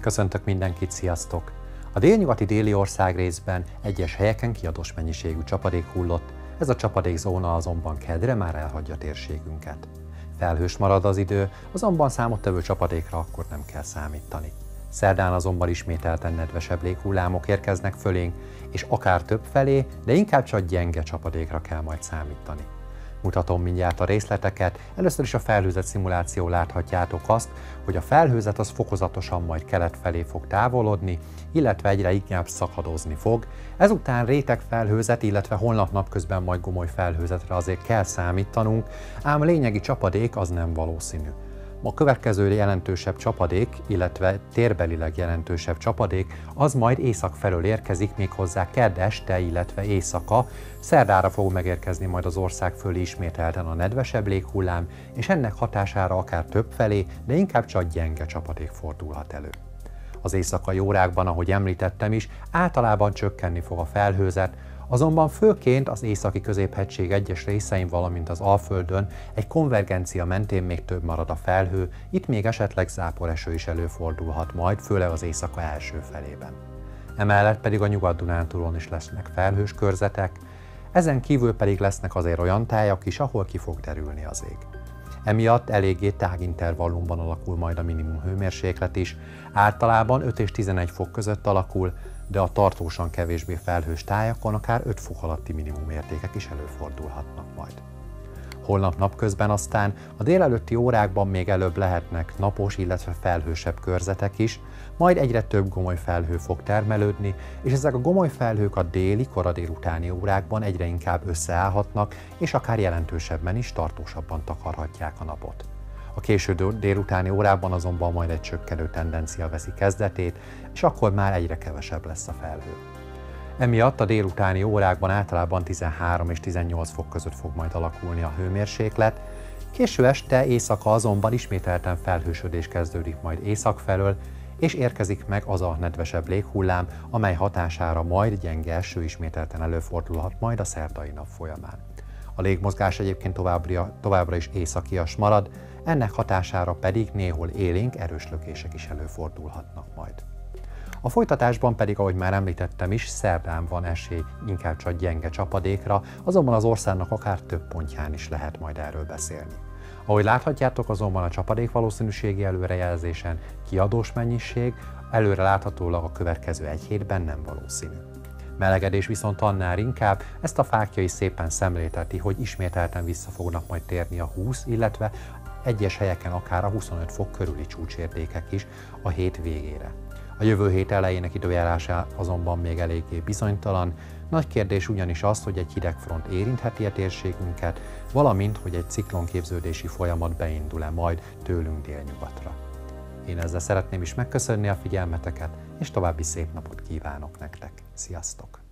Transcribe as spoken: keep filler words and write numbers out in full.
Köszöntök mindenkit, sziasztok! A délnyugati déli országrészben egyes helyeken kiadós mennyiségű csapadék hullott, ez a csapadékzóna azonban kedre már elhagyja térségünket. Felhős marad az idő, azonban számottevő csapadékra akkor nem kell számítani. Szerdán azonban ismételten nedvesebb léghullámok érkeznek fölénk, és akár több felé, de inkább csak gyenge csapadékra kell majd számítani. Mutatom mindjárt a részleteket, először is a felhőzet szimuláció láthatjátok azt, hogy a felhőzet az fokozatosan majd kelet felé fog távolodni, illetve egyre inkább szakadozni fog. Ezután réteg felhőzet, illetve holnap napközben majd gomoly felhőzetre azért kell számítanunk, ám a lényegi csapadék az nem valószínű. A következő jelentősebb csapadék, illetve térbelileg jelentősebb csapadék, az majd észak felől érkezik, méghozzá kedd este, illetve éjszaka. Szerdára fog megérkezni majd az ország fölé ismételten a nedvesebb léghullám, és ennek hatására akár több felé, de inkább csak gyenge csapadék fordulhat elő. Az éjszakai órákban, ahogy említettem is, általában csökkenni fog a felhőzet, azonban főként az északi középhegység egyes részein, valamint az Alföldön egy konvergencia mentén még több marad a felhő, itt még esetleg záporeső is előfordulhat majd, főleg az éjszaka első felében. Emellett pedig a Nyugat-Dunántúlon is lesznek felhős körzetek, ezen kívül pedig lesznek azért olyan tájak is, ahol ki fog derülni az ég. Emiatt eléggé tágintervallumban alakul majd a minimum hőmérséklet is, általában öt és tizenegy fok között alakul, de a tartósan kevésbé felhős tájakon akár öt fok alatti minimum értékek is előfordulhatnak majd. Holnap napközben aztán a délelőtti órákban még előbb lehetnek napos, illetve felhősebb körzetek is, majd egyre több gomoly felhő fog termelődni, és ezek a gomoly felhők a déli, kora délutáni órákban egyre inkább összeállhatnak, és akár jelentősebben is tartósabban takarhatják a napot. A késő délutáni órában azonban majd egy csökkenő tendencia veszi kezdetét, és akkor már egyre kevesebb lesz a felhő. Emiatt a délutáni órákban általában tizenhárom és tizennyolc fok között fog majd alakulni a hőmérséklet, késő este, éjszaka azonban ismételten felhősödés kezdődik majd észak felől, és érkezik meg az a nedvesebb léghullám, amely hatására majd gyenge eső ismételten előfordulhat majd a szerdai nap folyamán. A légmozgás egyébként továbbra, továbbra is északias marad, ennek hatására pedig néhol élénk erős lökések is előfordulhatnak majd. A folytatásban pedig, ahogy már említettem is, szerdán van esély inkább csak gyenge csapadékra, azonban az országnak akár több pontján is lehet majd erről beszélni. Ahogy láthatjátok, azonban a csapadék valószínűségi előrejelzésen kiadós mennyiség, előre láthatólag a következő egy hétben nem valószínű. Melegedés viszont annál inkább, ezt a fákja is szépen szemlélteti, hogy ismételten vissza fognak majd térni a húsz, illetve egyes helyeken akár a huszonöt fok körüli csúcsértékek is a hét végére. A jövő hét elejének időjárása azonban még eléggé bizonytalan, nagy kérdés ugyanis az, hogy egy hidegfront érintheti a térségünket, valamint, hogy egy ciklonképződési folyamat beindul-e majd tőlünk délnyugatra. Én ezzel szeretném is megköszönni a figyelmeteket, és további szép napot kívánok nektek. Sziasztok!